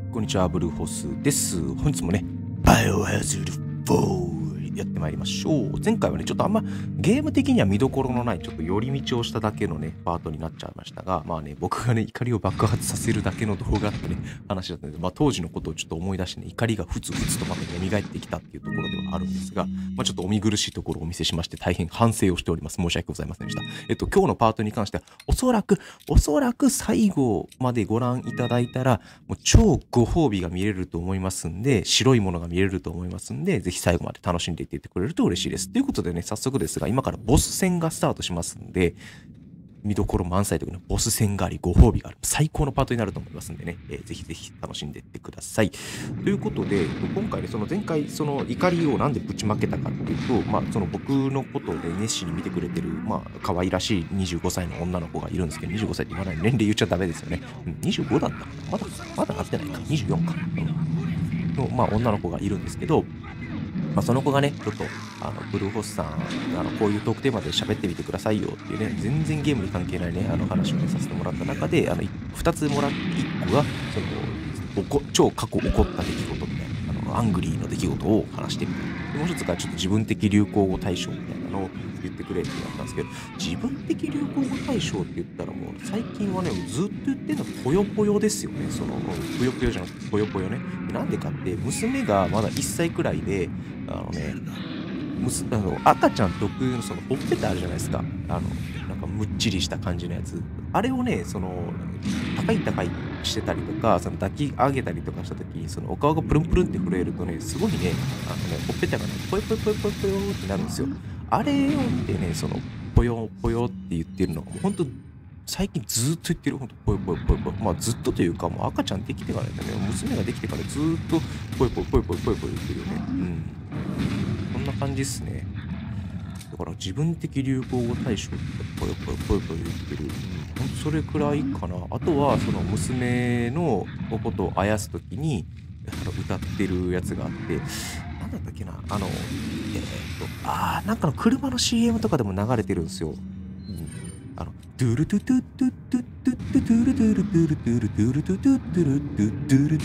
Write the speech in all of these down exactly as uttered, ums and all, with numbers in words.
こんにちは、ブルーホースです。本日もね、バイオハザードフォーやってまいりましょう。前回はね、ちょっとあんまゲーム的には見どころのない、ちょっと寄り道をしただけのね、パートになっちゃいましたが、まあね、僕がね、怒りを爆発させるだけの動画ってね、話だったので、まあ当時のことをちょっと思い出してね、怒りがふつふつとまた蘇ってきたっていうところではあるんですが、まあちょっとお見苦しいところをお見せしまして、大変反省をしております。申し訳ございませんでした。えっと、今日のパートに関しては、おそらく、おそらく最後までご覧いただいたら、もう超ご褒美が見れると思いますんで、白いものが見れると思いますんで、ぜひ最後まで楽しんでいっていってくれると嬉しいです。ということでね、早速ですが、今からボス戦がスタートしますんで、見どころ満載というのボス戦があり、ご褒美がある、最高のパートになると思いますんでね、えー、ぜひぜひ楽しんでいってください。ということで、今回ね、その前回、その怒りをなんでぶちまけたかっていうと、まあ、その僕のことで熱心に見てくれてる、まあ、可愛らしいにじゅうごさいの女の子がいるんですけど、にじゅうごさいって言わない、年齢言っちゃダメですよね。うん、にじゅうごだったかな、まだ、まだなってないか、にじゅうよんか。うん、の、まあ、女の子がいるんですけど、まあ、その子がね、ちょっと、あの、ブルーホースさん、あの、こういうトークテーマで喋ってみてくださいよっていうね、全然ゲームに関係ないね、あの話をね、させてもらった中で、あの、ふたつもらって、いっこが、その、おこ超過去起こった出来事みたいな、あの、アングリーの出来事を話してみた。でもう一つが、ちょっと自分的流行語大賞みたいなのを言ってくれってなったんですけど、自分的流行語大賞って言ったらもう、最近はね、ずっと言ってるのはぽよぽよですよね。その、ぷよぷよじゃなくてぽよぽよね。なんでかって、娘がまだいっさいくらいで、あのね、むすあの赤ちゃん特有のそのほっぺたあるじゃないですか。あの、なんかむっちりした感じのやつ。あれをね、その、高い高いしてたりとか、その抱き上げたりとかした時に、そのお顔がプルンプルンって震えるとね、すごいね、あのね、ほっぺたがね、ぽよぽよぽよぽよぽよってなるんですよ。あれを見てね、その、ぽよぽよって言ってるのが、もうほんと、最近ずっと言ってる、ほんと、ぽよぽよぽよぽよ。まあずっとというか、もう赤ちゃんできてからだね、娘ができてからずっと、ぽよぽよぽよぽよぽよぽよ言ってるよね。うん。こんな感じっすね。だから自分的流行語大賞ってぽよぽよぽよぽよ言ってる。うん、ほんとそれくらいかな。あとは、その娘のことをあやすときに、あの歌ってるやつがあって、なんだったっけな、あの、えー、っと、あー、なんかの車の シーエム とかでも流れてるんですよ。うん。あの、ドゥルドゥドゥドゥドゥドゥドゥドゥルドゥルドゥルドゥルドゥルドゥドゥドゥルドゥドゥルドゥルドゥドゥルドゥルドゥルドゥルドゥルドゥルド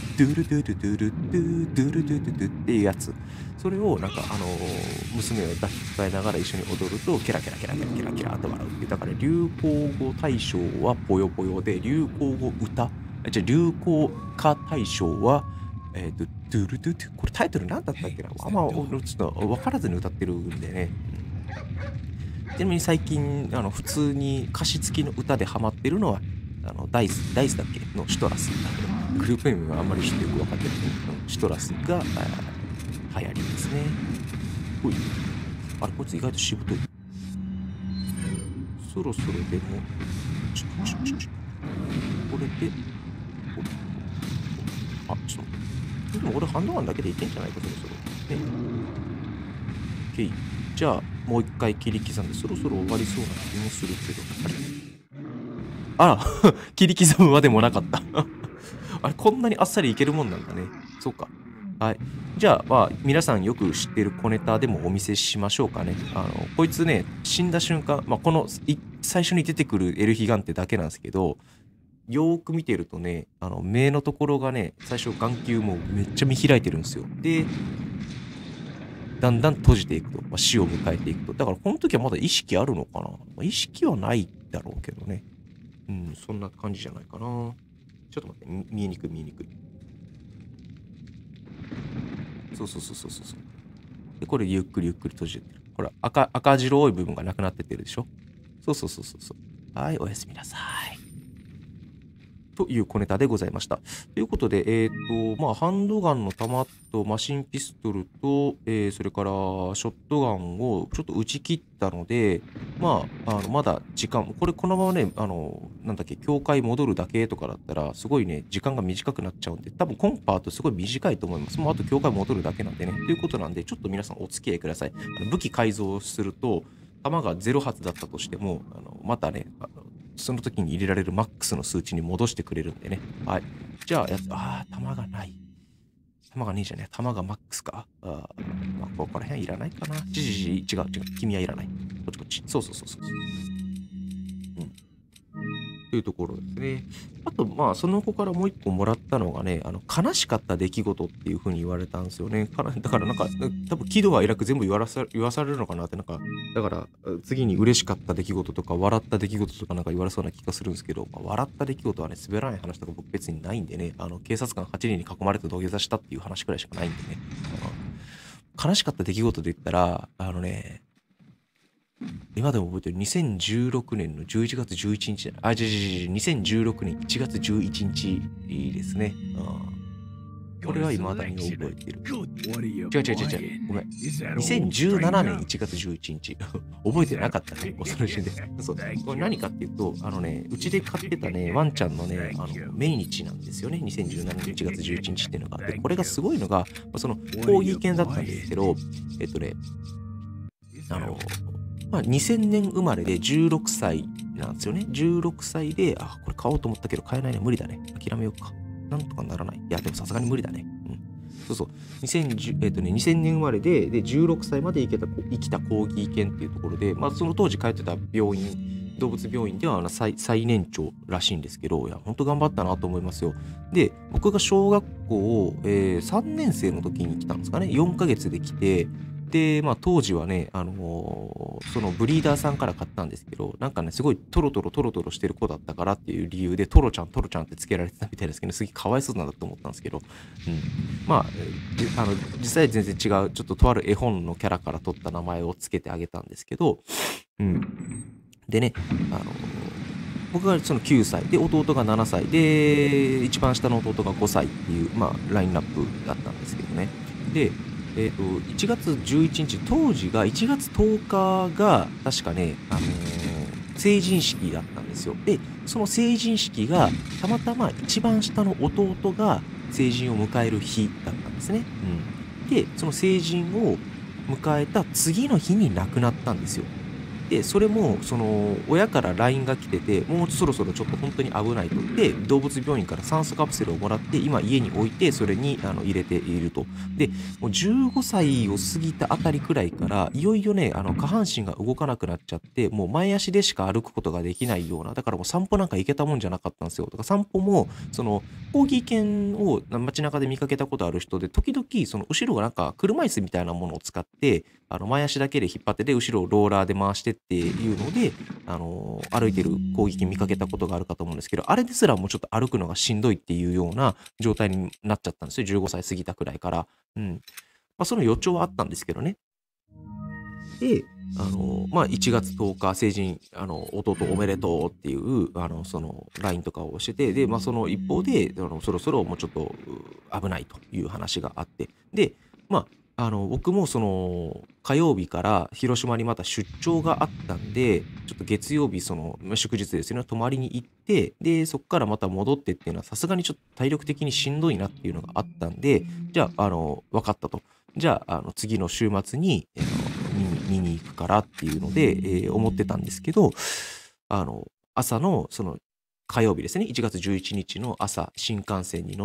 ゥルっていうやつ。それをなんかあの娘を抱きかかえながら一緒に踊るとキラキラキラキラキラキラと笑うっていう。だから流行語大賞はぽよぽよで、流行語歌、じゃあ流行歌大賞はえっとドゥルドゥドゥ、これタイトル何だったっけな、あんまちょっと分からずに歌ってるんでね。ちなみに最近あの普通に歌詞付きの歌でハマってるのはあのダイスダイスだっけのシトラス。グループ名はあんまりちょっとよく分かってないけど、シトラスが流行りですね。ほい。あれ、こいつ意外としぶとい。そろそろでも、ちょちょちょちょ。これで、あ、ちょっと待って。でも俺ハンドガンだけでいけんじゃないか、そろそろ。ね。OK。じゃあ、もう一回切り刻んで、そろそろ終わりそうな気もするけど。あれあら、切り刻むまでもなかった。あれ、こんなにあっさりいけるもんなんだね。そうか。はい。じゃあ、まあ、皆さんよく知ってる小ネタでもお見せしましょうかね。あの、こいつね、死んだ瞬間、まあ、この、最初に出てくるエルヒガンテだけなんですけど、よーく見てるとね、あの、目のところがね、最初眼球もめっちゃ見開いてるんですよ。で、だんだん閉じていくと。まあ、死を迎えていくと。だから、この時はまだ意識あるのかな。まあ、意識はないだろうけどね。うん、そんな感じじゃないかな。ちょっと待って、見えにくい見えにくい。そうそうそうそうそう。で、これゆっくりゆっくり閉じてってる。ほら、赤、赤白い部分がなくなってってるでしょ。そうそうそうそうそう。はい、おやすみなさい。という小ネタでございました。ということで、えっと、まあ、ハンドガンの弾とマシンピストルと、えー、それからショットガンをちょっと打ち切ったので、まあ、あのまだ時間、これこのままね、あの、なんだっけ、教会戻るだけとかだったら、すごいね、時間が短くなっちゃうんで、多分コンパートすごい短いと思います。もうあと教会戻るだけなんでね。ということなんで、ちょっと皆さんお付き合いください。あの武器改造すると、弾がゼロ発だったとしても、あのまたね、あのその時に入れられるマックスの数値に戻してくれるんでね。はい。じゃあ、やつ、ああ、弾がない。弾がねえじゃねえ。弾がマックスか。ああ、まあ、ここら辺いらないかな。じじじ、違う違う。君はいらない。こっちこっち。そうそうそうそう。うん。 というところですね。あと、まあ、その子からもう一個もらったのがね、あの、悲しかった出来事っていう風に言われたんですよね。かなだからなんか、多分喜怒哀楽全部言わらさ言わされるのかなって、なんか、だから、次に嬉しかった出来事とか、笑った出来事とかなんか言われそうな気がするんですけど、まあ、笑った出来事はね、滑らない話とか僕別にないんでね、あの、警察官はちにんに囲まれて土下座したっていう話くらいしかないんでね。あの悲しかった出来事で言ったら、あのね、今でも覚えてるにせんじゅうろくねんのじゅういちがつじゅういちにち、あ、違う違う違う、にせんじゅうろくねんいちがつじゅういちにちですね。これは未だに覚えてる。違う違う違う違う。ごめん。にせんじゅうななねんいちがつじゅういちにち。覚えてなかったね。その時点で。そう。これ何かっていうと、あのね、うちで飼ってたね、ワンちゃんのね、あの、命日なんですよね。にせんじゅうななねんいちがつじゅういちにちっていうのが。で、これがすごいのが、その、コーギー犬だったんですけど、えっとね、あの、まあ、にせんねん生まれでじゅうろくさいなんですよね。じゅうろくさいで、あ、これ買おうと思ったけど買えないね。無理だね。諦めようか。なんとかならない。いや、でもさすがに無理だね。うん。そうそう。にせんじゅう、えっとね、にせんねん生まれで、で、じゅうろくさいまで生きた、生きたコーギー犬っていうところで、まあ、その当時通ってた病院、動物病院ではあの 最, 最年長らしいんですけど、いや、ほんと頑張ったなと思いますよ。で、僕が小学校を、えー、さんねん生の時に来たんですかね。よんかげつで来て、で、まあ当時はね、あのーそのブリーダーさんから買ったんですけど、なんかね、すごいトロトロトロトロしてる子だったからっていう理由で、トロちゃんトロちゃんってつけられてたみたいですけど、すげえかわいそうなんだと思ったんですけど、うん。まあ、えーあの、実際全然違う、ちょっととある絵本のキャラから取った名前をつけてあげたんですけど、うん。でね、あのー僕がそのきゅうさいで、弟がななさいで、一番下の弟がごさいっていう、まあ、ラインナップだったんですけどね。で、えっと、いちがつじゅういちにち、当時がいちがつとおかが、確かね、あのー成人式だったんですよ。で、その成人式が、たまたま一番下の弟が成人を迎える日だったんですね。うん。で、その成人を迎えた次の日に亡くなったんですよ。で、それも、その、親から ライン が来てて、もうそろそろちょっと本当に危ないと。で、動物病院から酸素カプセルをもらって、今家に置いて、それにあの入れていると。で、もうじゅうごさいを過ぎたあたりくらいから、いよいよね、あの、下半身が動かなくなっちゃって、もう前足でしか歩くことができないような、だからもう散歩なんか行けたもんじゃなかったんですよ。だから散歩も、その、コーギー犬を街中で見かけたことある人で、時々、その後ろがなんか車椅子みたいなものを使って、あの前足だけで引っ張ってて、後ろをローラーで回してっていうので、あの歩いてる攻撃見かけたことがあるかと思うんですけど、あれですらもうちょっと歩くのがしんどいっていうような状態になっちゃったんですよ。じゅうごさい過ぎたくらいから。うん。まあ、その予兆はあったんですけどね。で、あの、まあ、いちがつとおか、成人、あの、弟おめでとうっていう、あの、その、ラインとかをしてて、で、まあ、その一方で、あの、そろそろもうちょっとう危ないという話があって、で、まあ、あの、僕もその、火曜日から広島にまた出張があったんで、ちょっと月曜日、その、まあ祝日ですよね、泊まりに行って、で、そこからまた戻ってっていうのは、さすがにちょっと体力的にしんどいなっていうのがあったんで、じゃあ、あの、分かったと。じゃあ、あの、次の週末に、あの見に見に行くからっていうので、えー思ってたんですけど、あの、朝の、その、火曜日ですね、いちがつじゅういちにちの朝、新幹線に乗って、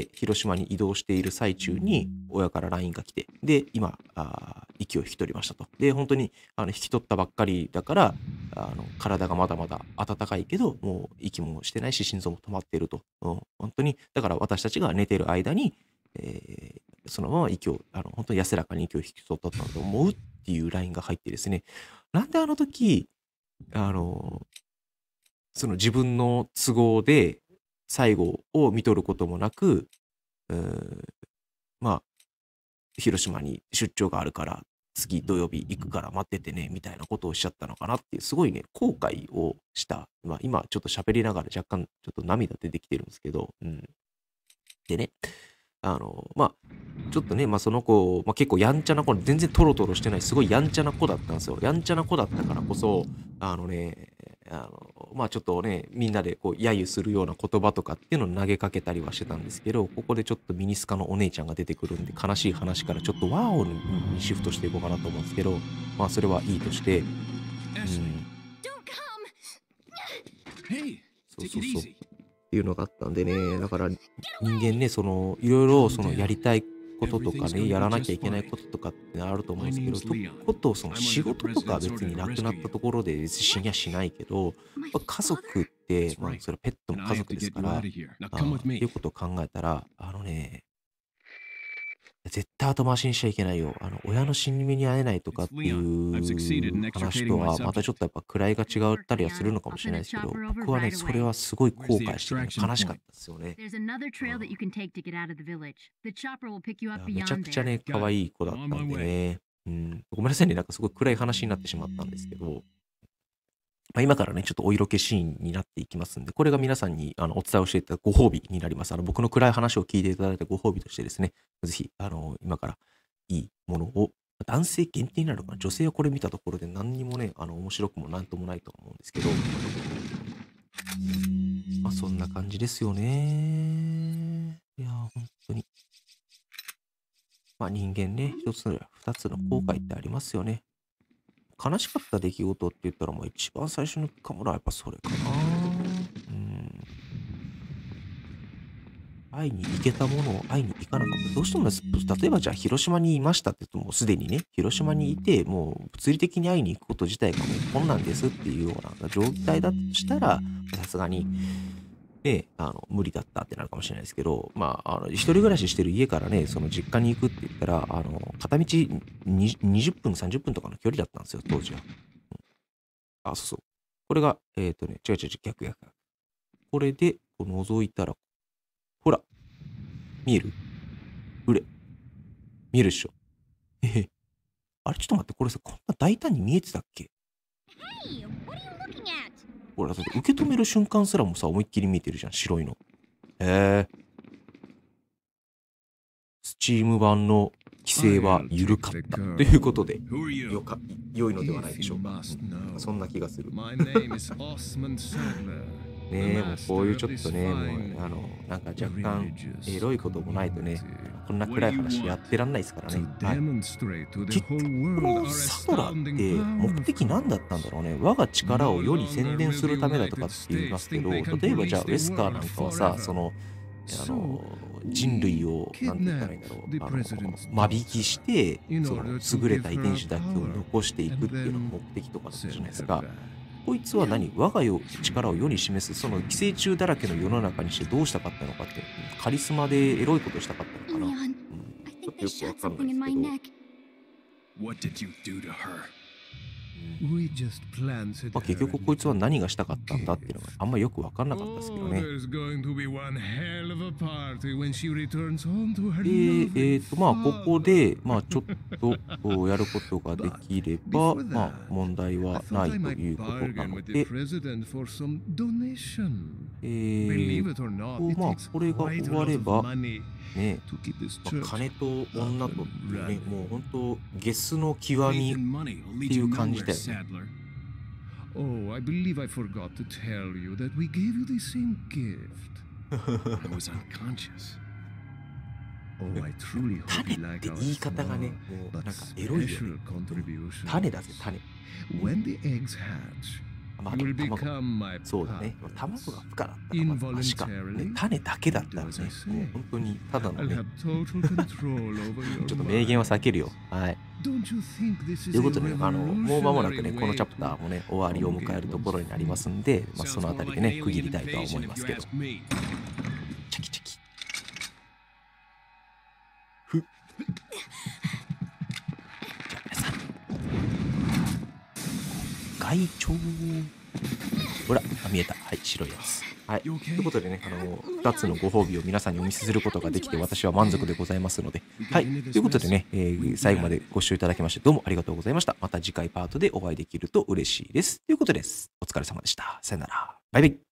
広島に移動している最中に、親から ライン が来て、で、今、あー息を引き取りましたと。で、本当に、あの、引き取ったばっかりだから、あの、体がまだまだ温かいけど、もう息もしてないし、心臓も止まっていると。うん、本当に、だから私たちが寝てる間に、えーそのまま息を、あの、本当に安らかに息を引き取ったと思うっていう ライン が入ってですね、なんであの時、あの、その自分の都合で最後を見とることもなく、うーん、まあ、広島に出張があるから、次土曜日行くから待っててね、みたいなことをおっしゃったのかなっていう、すごいね、後悔をした。まあ、今ちょっと喋りながら若干ちょっと涙出てきてるんですけど、うん。でね、あの、まあ、ちょっとね、まあ、その子、まあ、結構やんちゃな子、全然トロトロしてない、すごいやんちゃな子だったんですよ。やんちゃな子だったからこそ、あのね、あの、まあ、ちょっとね、みんなでこう、揶揄するような言葉とかっていうのを投げかけたりはしてたんですけど、ここでちょっとミニスカのお姉ちゃんが出てくるんで、悲しい話からちょっとワーオにシフトしていこうかなと思うんですけど、まあ、それはいいとして、うん、そうそうそう。っていうのがあったんでね、だから人間ね、その、いろいろそのやりたいこととかね、やらなきゃいけないこととかってあると思うんですけど、とことその仕事とか別になくなったところで別に死にはしないけど、やっぱ家族て、まあ、それはペットの And 家 I have 族 to です get か you ら、 out of here. Now あ come ー with ってい me. うことを考えたら、あのね、絶対後回しにしちゃいけないよ。あの、親の死に目に会えないとか It's ってい Leon. I've succeeded う in 話 extricating と my は、またちょっ subject. とやっぱ位が違 Good っ work, たりはする Leon. のかも I'll しれ send ない a ですけど、 chopper over 僕はね、 right それは away. すごい Where's 後 the 悔してね、 extraction 悲しかっ point? たですよね。 There's another trail that うん you can take to get out of the village. The chopper will pick you い up や、めちゃ beyond くちゃ there. ね、可 Got it. 愛い子だっ I'm on た my んで way. ね。うん、ごめんなさいね、なんかすごい暗い話になってしまったんですけど、まあ、今からね、ちょっとお色気シーンになっていきますんで、これが皆さんにあのお伝えをしていただくご褒美になります。あの僕の暗い話を聞いていただいたご褒美としてですね、ぜひ、あの今からいいものを、男性限定になるのかな、女性はこれ見たところで何にもね、あの面白くもなんともないと思うんですけど、まあそんな感じですよね。いやー、本当に。まあ人間ね、一つ、二つの後悔ってありますよね。悲しかった出来事って言ったら、もう一番最初に浮かぶのはやっぱそれかな。うん。会いに行けたものを会いに行かなかった。どうしてもです、例えばじゃあ広島にいましたって言うと、もうすでにね、広島にいて、もう物理的に会いに行くこと自体がもう困難ですっていうような状態だとしたら、さすがに、ね、あの無理だったってなるかもしれないですけど、まあ、あの一人暮らししてる家からね、その実家に行くって言ったら、あの片道ににじゅっぷん、さんじゅっぷんとかの距離だったんですよ、当時は。うんあ、そうそう。これが、えっとね、違う違う違う、逆逆。これで、こう覗いたら、ほら、見えるうれ、見えるでしょ。へへ。あれ、ちょっと待って、これさ、こんな大胆に見えてたっけ Hey, what are you looking at? ほら、だって受け止める瞬間すらもさ、思いっきり見えてるじゃん、白いの。へえ。スチーム版の規制は緩かった。ということで、 Who are よ you? か、良いのではない If でしょ you うか。 must うん know, そんな気がする。 my name is Osman Sadler. ねえ、もうこういうちょっとね、もう、あの、なんか若干、エロいこともないとね、こんな暗い話やってらんないですからね。 To はい。 demonstrate to the 結 whole 局、こ world の our サドラって astounding 目的何だったんだろうね。我が力を世に宣伝するためだとかって言いますけど、例えばじゃあウェスカーなんかはさ、その、あの、人類を、なんて言ったらいいんだろう、あの、間引きして、その優れた遺伝子だけを残していくっていうのが目的とかだったじゃないですか。こいつは何、我が世力を世に示す、その寄生虫だらけの世の中にしてどうしたかったのかって、カリスマでエロいことしたかったのかな。 Leon, うん、 I ちょっ think と they よく shot わかん something in ない my ですけど、 neck. What did you do to her? うん We just planted まあ、結 her 局 in こいつは the 何がしたかったんだっていうのがあんまよくわかんなかったですけど Oh, ね。 there's going to be one hell of a party when she returns home to her で、え lovely っと、まあ、ここ father. で、まあ、ちょっとこうやることができれば、まあ、問題 I はな thought い I と might いうことな bargain の with the で、 president for some donation. え Believe ー it or not, と、 it まあ、 takes これが quite 終 a わ lot れ of ば、 money ね、 to keep this まあ、 church 金と女とっていうね、 up and もう running. 本当、ゲスの極 Faith み and money will lead ってい you う感じ nowhere, だよね。 Sadler. Oh, I believe I forgot to tell you that we gave you the same gift. I was unconscious. Oh, I truly hope 種 you っ like て our 言い方が small ね、もう but なんかエロいよね。 special contribution. 種だぜ、種。 When the eggs hatch, まあ、あ you と will 卵。 become my そうだね。 puppets. 卵が孵化だったらまずマシか。ね、 Involuntarily, 種だけだったら do ね、 as I もう say. 本当にただの I'll ね、 have total control over ちょ your っと名言は mind. 避けるよ。はい。 Don't you think this と is いう a ことで、あの、もう間もなくね、 revolutionary この way チャプタ to ーもね、終わりを迎えるところになりますんで、まあ、そ Sounds のあ more たり like で an ね、区切 alien りたいとは思 invasion い if ます you けど。 ask me. チャキチャキ。ふっ。じゃあ皆さん。外鳥。ほら、あ、見えた。はい、白いやつ。はい。と You okay? いうことでね、あの、ふたつのご褒美を皆さんにお見せすることができて、私は満足でございますので。はい。ということでね、えー最後までご視聴いただきまして、どうもありがとうございました。また次回パートでお会いできると嬉しいです。ということです。お疲れ様でした。さよなら。バイバイ。